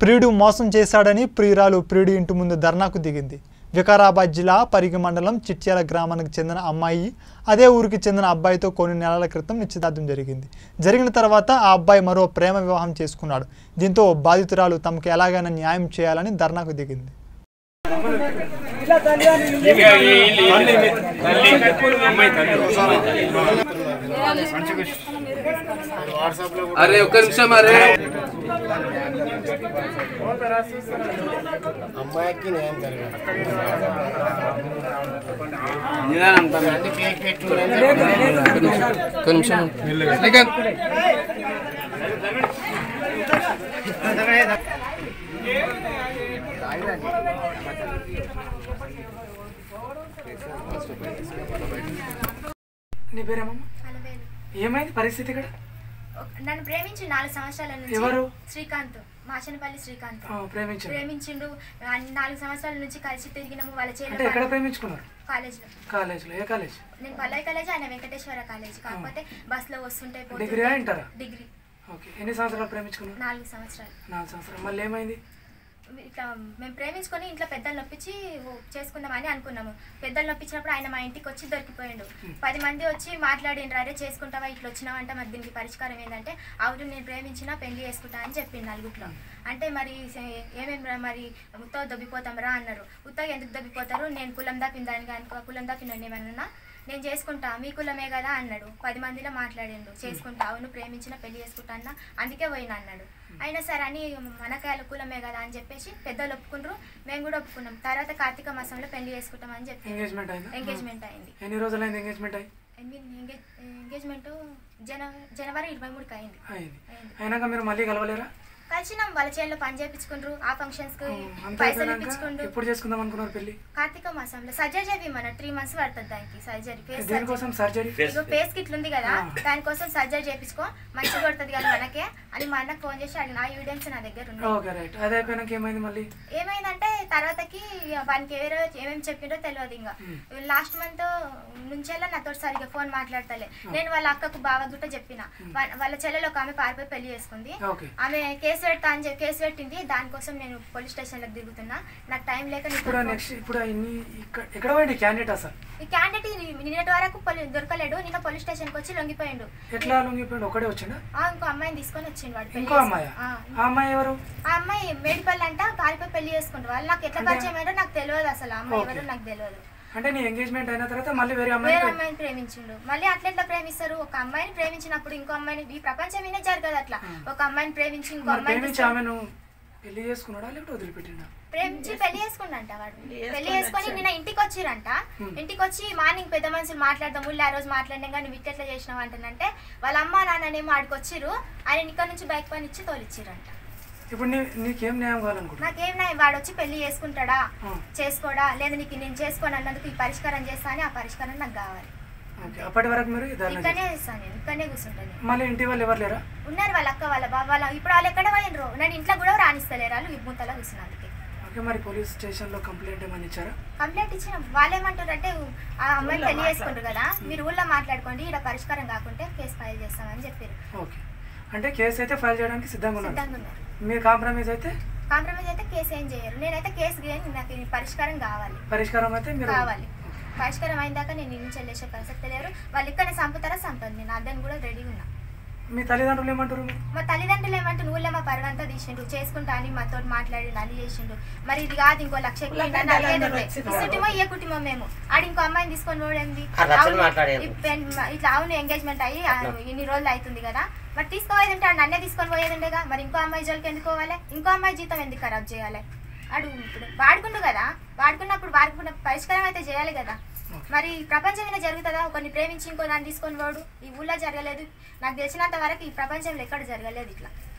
ప్రియుడు మోసం చేశాడని ప్రియురాలు ప్రియుడి ఇంటి ముందు ధర్నాకు దిగింది. వికారాబాద్ జిల్లా పరిగి మండలం చిట్యాల గ్రామానికి చెందిన అమ్మాయి అదే ఊరికి చెందిన అబ్బాయితో కొన్ని నెలల క్రితం నిశ్చితార్థం జరిగిన తర్వాత ఆ అబ్బాయి మరో ప్రేమ వివాహం చేసుకున్నాడు. దీంతో బాధితురాలు తమకు ఎలాగైనా న్యాయం చేయాలని ధర్నాకు దిగింది. अरे ఒక్క నిమిషం అరే అమ్మాయికి న్యాయం జరగాలి. ఒక్క నిమిషం నీ పేరేమమ్మా? ఏమైంది పరిస్థితి ఇక్కడ? నన్ను ప్రేమించి 4 సంవత్సరాల నుంచి. ఎవరు? శ్రీకాంత్, మాచనపల్లి శ్రీకాంత్ ప్రేమించిండు. 4 సంవత్సరాల నుంచి కలిసి తిరిగినాము. వాళ్ళ అంటే ఎక్కడ ప్రేమించుకున్నారు? కాలేజ్లో. ఏ కాలేజ్? నేను పల్లవి కాలేజ్, ఆయన వెంకటేశ్వర కాలేజ్. కాకపోతే బస్ లో వస్తుంటే డిగ్రీ ఇంటరా? డిగ్రీ. ఓకే. ఎన్ని సంవత్సరాలు ప్రేమించుకున్నారు? 4 సంవత్సరాలు. 4 సంవత్సరాలు. మళ్ళీ ఏమైంది? ఇట్లా మేము ప్రేమించుకొని ఇంట్లో పెద్దలు నొప్పించి చేసుకుందామని అనుకున్నాము. పెద్దలు నొప్పించినప్పుడు ఆయన మా ఇంటికి వచ్చి దొరికిపోయాడు. 10 మంది వచ్చి మాట్లాడిండ్రు, అరే చేసుకుంటావా, ఇట్లా వచ్చినావంటే మరి దీనికి పరిష్కారం ఏంటంటే అవును నేను ప్రేమించినా పెళ్లి చేసుకుంటా అని చెప్పింది నలుగురిలో. అంటే మరి ఏమేమి మరి ఉత్తగా దొబ్బిపోతాం రా అన్నారు. ఉత్తగా ఎందుకు దొబ్బిపోతారు, నేను కులం దాపిందానికి అనుకో, కులం దాపినండి ఏమన్నా నేను చేసుకుంటా మీ కులమే కదా అన్నాడు. 10 మందిలో మాట్లాడిండు, చేసుకుంటా అవును ప్రేమించిన పెళ్లి చేసుకుంటా అన్న, అందుకే పోయినా అన్నాడు. అయినా సరే అని మనకాయల కులమే కదా అని చెప్పేసి పెద్దలు ఒప్పుకుంటారు, మేము కూడా ఒప్పుకున్నాం. తర్వాత కార్తీక మాసంలో పెళ్లి చేసుకుంటాం అని చెప్పి ఎంగేజ్మెంట్ అయింది. ఎన్ని రోజులైంది ఎంగేజ్మెంట్ అయ్యి? ఎంగేజ్మెంట్ జనవరి 23కి అయింది. అయినాక మీరు మళ్ళీ కలవలేరా? కలిసినాం. వాళ్ళ చేనులో పని చేయించుకుంటారు, ఆ ఫంక్షన్స్ కి పైసలు ఇప్పించుకుంటారు. ఎప్పుడు చేసుకుందాం అనుకున్నారు పెళ్లి? కార్తీక మాసంలో. సర్జరీ చేపిమన్న 3 months పడుతుంది దానికి. సర్జరీ ఫేస్ కిట్లు ఉంది కదా, దానికోసం సర్జరీ చేయించుకో మంచిగా కొడుతుంది కదా మనకే అని మా అన్నకు ఫోన్ చేసి అడిగిన. ఆ ఎవిడెన్స్ నా దగ్గర ఉంది. ఏమైందంటే తర్వాతకి వానికి ఏమేమి చెప్పిండో తెలియదు. ఇంకా లాస్ట్ మంత్ నుంచేలా నాతో సరిగ్గా ఫోన్ మాట్లాడతలే. నేను వాళ్ళ అక్కకు బాగా దుట్ట చెప్పిన. వాళ్ళ చెల్లెలు ఒక ఆమె పారిపోయి పెళ్లి చేసుకుంది. ఆమె కేసు పెడతా అని చెప్పి కేసు పెట్టింది. దానికోసం నేను పోలీస్ స్టేషన్ లో దిగుతున్నా. నాకు టైం లేక ఈ క్యాండిడేట్ నిన్నటి వరకు దొరకలేడు. నిన్న పోలీస్ స్టేషన్ కి వచ్చి లొంగిపోయిండు. ఎట్లా లొంగిపోయిండు? ఒకడే వచ్చిండు? ఇంకో అమ్మాయిని తీసుకొని వచ్చిండు వాడు. ఇంకో అమ్మాయి? ఆ అమ్మాయి ఎవరు? ఆ అమ్మాయి మేడిపల్లి అంట, పారిపోయి పెళ్లి చేసుకుంటారు. వాళ్ళు నాకు ఎట్లా పరిచయం అయ్యారో నాకు తెలియదు. అసలు ఆ అమ్మాయి ఎవరు నాకు తెలియదు. అంటే నీ ఎంగేజ్మెంట్ అయిన తర్వాత మళ్ళీ వేరే అమ్మాయిని ప్రేమించిండు. మళ్ళీ అట్లా ప్రేమిస్తారు? ఒక అమ్మాయిని ప్రేమించినప్పుడు ఇంకో అమ్మాయిని, ఈ ప్రపంచం వినే జరగదు అట్లా. ఒక అమ్మాయిని ప్రేమించి ఇంకో అమ్మాయిని ఆమెను పెళ్లి చేసుకున్నాడా లేకపోతే వదిలిపెట్టిండా? ప్రేమించి పెళ్లి చేసుకున్నాంట వాడు. పెళ్లి చేసుకొని నిన్న ఇంటికి వచ్చిరంట. ఇంటికి వచ్చి మార్నింగ్ పెద్ద మనుషులు మాట్లాడదాం ఊళ్ళో ఆ రోజు మాట్లాడినా కానీ నువ్వు ఇట్లా చేసినావు అంటానంటే వాళ్ళ అమ్మ నాన్ననేమో ఆడికి వచ్చిర్రు. ఆయన ఇక్కడ నుంచి బైక్ పని ఇచ్చి తోలిచ్చిరంట. ఇప్పుడు నీకేం న్యాయం కావాలనుకుంటా? నాకేం న్యాయం? వాడు వచ్చి పెళ్లి చేసుకుంటాడా చేసుకోడా, లేదా నీకు నేను చేసుకోని అన్నందుకు ఈ పరిష్కారం చేస్తా అని, ఆ పరిష్కారం నాకు కావాలి. అప్పటి వరకు మీరు ఇక్కడనే ఇస్తాను, నేను ఇక్కడనే కూర్చుంటాను. మళ్ళీ ఇంటి వాళ్ళు ఎవరు లేరా? ఉన్నారు, వాళ్ళ అక్క వాళ్ళ బాబా. ఇప్పుడు వాళ్ళు ఎక్కడ పోయినరు, నేను ఇంట్లో కూడా రాణిస్తలేరు. వాళ్ళు ఇబ్బుంతలా కూర్చున్నారు. మరి పోలీస్ స్టేషన్ లో కంప్లైంట్ ఏమని ఇచ్చారా? కంప్లైంట్ ఇచ్చినాం. వాళ్ళు ఏమంటారు అంటే ఆ అమ్మాయిని పెళ్లి చేసుకుంటారు కదా, మీరు ఊళ్ళో మాట్లాడుకోండి, ఇక్కడ పరిష్కారం కాకుంటే కేసు ఫైల్ చేస్తామని చెప్పారు. ఓకే. అంటే కేసు అయితే ఫైల్ చేయడానికి సిద్ధంగా ఉన్నారు. మీరు కాంప్రమైజ్ అయితే కేసు ఏం చేయరు. నేనైతే కేసు నాకు పరిష్కారం కావాలి. పరిష్కారం అయితే మీరు కావాలి. పరిష్కారం అయిన దాకా నేను నుంచి వెళ్ళేసే పరిస్థితి లేరు. వాళ్ళు ఇక్కడనే చంపుతారా చంపండి, నేను అర్థం కూడా రెడీగా ఉన్నా. మీ తల్లిదండ్రులు ఏమంటారు? మా తల్లిదండ్రులు ఏమంటారు, నువ్వులే మా పరుగంతా తీసిండు, చేసుకుంటా అని మాతో మాట్లాడి అని చేసిండు. మరి ఇది కాదు, ఇంకో 1,00,000 ఇసుటిమో ఏ కుటుంబం మేము ఆడి ఇంకో అమ్మాయిని తీసుకొని పోవడండి. ఇట్లా అవును ఎంగేజ్మెంట్ అయ్యి ఇన్ని రోజులు అవుతుంది కదా, మరి తీసుకోవేది ఉంటే నన్నే తీసుకొని పోయేది ఉండేగా. మరి ఇంకో అమ్మాయి జోలికి ఎందుకు పోవాలి? ఇంకో అమ్మాయి జీతం ఎందుకు ఖరాబ్ చేయాలి? అడుగు. ఇప్పుడు వాడుకుండు కదా, వాడుకున్నప్పుడు వాడుకున్న పరిష్కారం అయితే చేయాలి కదా. మరి ప్రపంచం మీద జరుగుతుందా? ఒకరిని ప్రేమించి ఇంకో దాన్ని తీసుకొని పోడు? ఈ ఊళ్ళో జరగలేదు, నాకు తెలిసినంత వరకు ఈ ప్రపంచంలో ఎక్కడ జరగలేదు ఇట్లా.